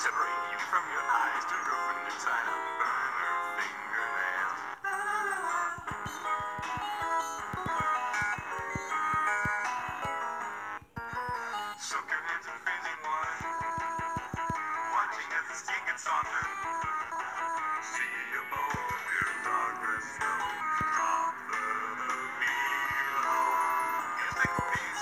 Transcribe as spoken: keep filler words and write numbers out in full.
Separate you from your eyes to go from your time and burn her fingernails. Soak your hands in freezing water, watching as the skin gets softer. See a bone where darkness snow, drop the below. Yes, they will be